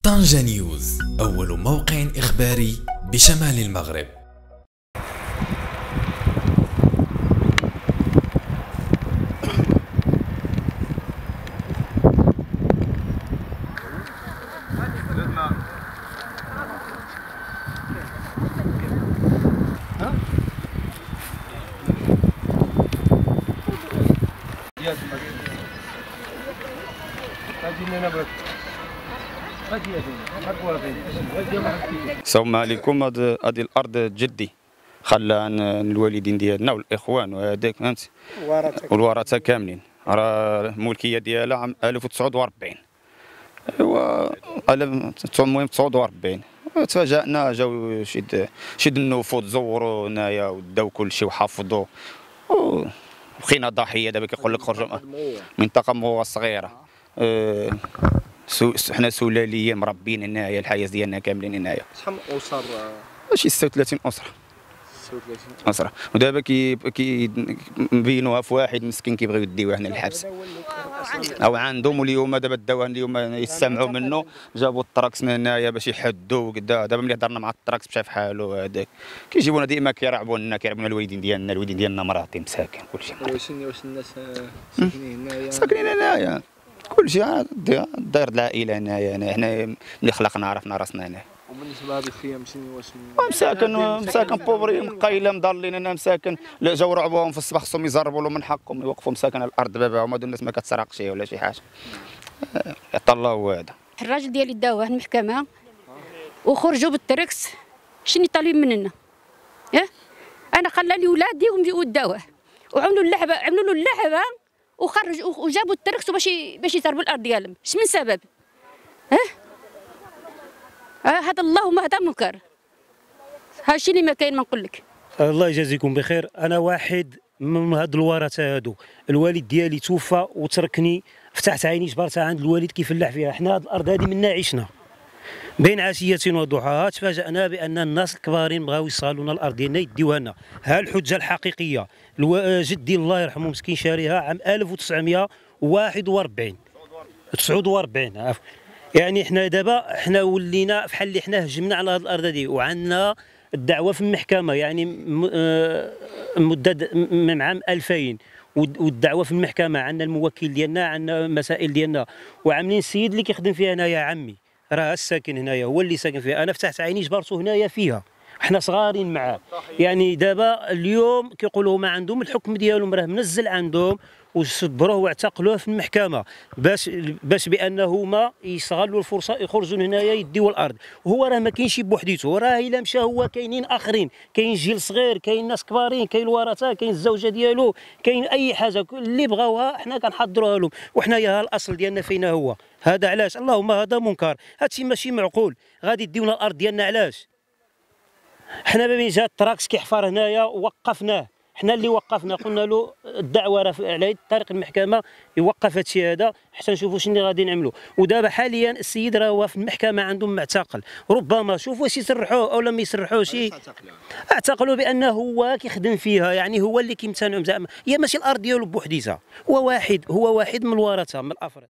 طنجة نيوز، أول موقع إخباري بشمال المغرب. السلام عليكم. هذه الارض جدي خلى عن الوالدين ديالنا والاخوان وهذاك فهمت والورثه كاملين. راه الملكيه ديالها عام 1940 ايوا المهم 49. تفاجأنا جاو شي النفوذ زوروا هنايا وداو كلشي وحافظوا وبقينا ضحيه. دابا كيقول لك خرجوا منطقه مو صغيره. حنا سلاليه مربين هنايا، الحياه ديالنا كاملين هنايا. شحال من اسر؟ شي 36 اسره. 36 اسره. ودابا مبينوها في واحد مسكين كيبغيو يديوه هنا للحبس او عندهم. واليوم دابا داوه اليوم يستمعوا منه، جابوا التراكس من هنايا باش يحدوا وكذا. دابا ملي هضرنا مع التراكس مشى في حاله. هذاك كيجيبونا ديما كيرعبونا الوالدين ديالنا مراتي مساكن كلشي. واش الناس ساكنين هنايا؟ ساكنين هنايا كلشي داير العائله هنايا. حنا ملي خلقنا عرفنا راسنا هنا. وبالنسبه لهذه الخيام شنو واش مساكن بوبري مقايله مضلين هنا مساكن. لا جاو رعبوهم في الصباح خصهم يزربوا لهم من حقهم يوقفوا مساكن على الارض باباهم. هادو الناس ما كتسرقش ولا شي حاجه. يعطى الله هذا. الراجل ديالي داوه المحكمه وخرجوا بالتركس. شنو طالبين مننا؟ انا خلى لي ولادي وداوه وعملوا اللعبه وخرجوا وجابوا التركس باش يضربوا الارض ديالهم. اش من سبب؟ هذا اللهم هذا منكر. ها الشيء اللي ما كاين ما نقول لك. الله يجازيكم بخير. انا واحد من هاد الورثه هادو. الوالد ديالي توفى وتركني، فتحت عيني جبرتها عند الوالد كيفلاح فيها. حنا هاد الارض هادي منا عشنا بين عشيه وضحاها. تفاجأنا بان الناس الكبارين بغاو يصالونا الارض ديالنا يديوها لنا. ها الحجه الحقيقيه. جدي الله يرحمه مسكين شاريها عام 1941 49 عفوا. يعني حنا دابا ولينا بحال اللي حنا هجمنا على هذه الارض هذه وعندنا الدعوه في المحكمه. يعني مدد من عام 2000 والدعوه في المحكمه. عندنا الموكل ديالنا، عندنا مسائل ديالنا، وعاملين السيد اللي كيخدم فيها هنايا عمي راه الساكن هنايا هو اللي ساكن فيها. انا فتحت عيني جبرته هنايا فيها. حنا صغارين معاه. يعني دابا اليوم كيقولوا ما عندهم الحكم ديالهم راه منزل عندهم وصبروه واعتقلوه في المحكمه باش بانه ما يستغلوا الفرصه يخرجوا هنايا يديوا الارض. وهو راه ما كاينش بوحديته، راه الا مشى هو كاينين اخرين، كاين جيل صغير، كاين ناس كبارين، كاين الورثه، كاين الزوجه ديالو، كاين اي حاجه اللي بغاوها حنا كنحضروها لهم. وحنايا الاصل ديالنا فينا هو هذا. علاش؟ اللهم هذا منكر. هادشي ماشي معقول. غادي يديونا الارض ديالنا علاش؟ حنا ما بين جا التراكس كيحفر هنايا ووقفناه. حنا اللي وقفنا، قلنا له الدعوه راه على طريق المحكمه يوقف هادشي هذا حتى نشوفوا شنو اللي غادي نعملوا. ودابا حاليا السيد راه هو في المحكمه عندهم معتقل. ربما شوفوا واش يسرحوه او لم يسرحوش. اعتقلوا بانه هو كيخدم فيها. يعني هو اللي كيمتنعوا زعما هي ماشي الارض ديالو بوحديتها. هو واحد من الورثه من الافراد.